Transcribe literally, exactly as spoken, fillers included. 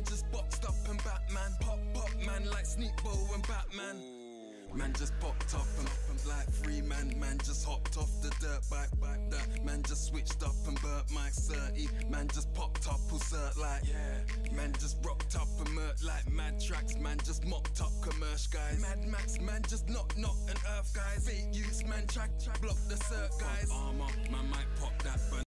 man just boxed up and Batman. Pop, pop, man, like Sneakbo and Batman. Man just popped up and like free man. Man just hopped off the dirt bike, bike that. Man just switched up and burnt Mike thirty. Man just popped up all cert like yeah. Man just rocked up and murked like mad tracks. Man just mocked up commercial guys. Mad Max, man just knock knock and earth guys. Fake use, man track track block the cert guys. Armor, man might pop that.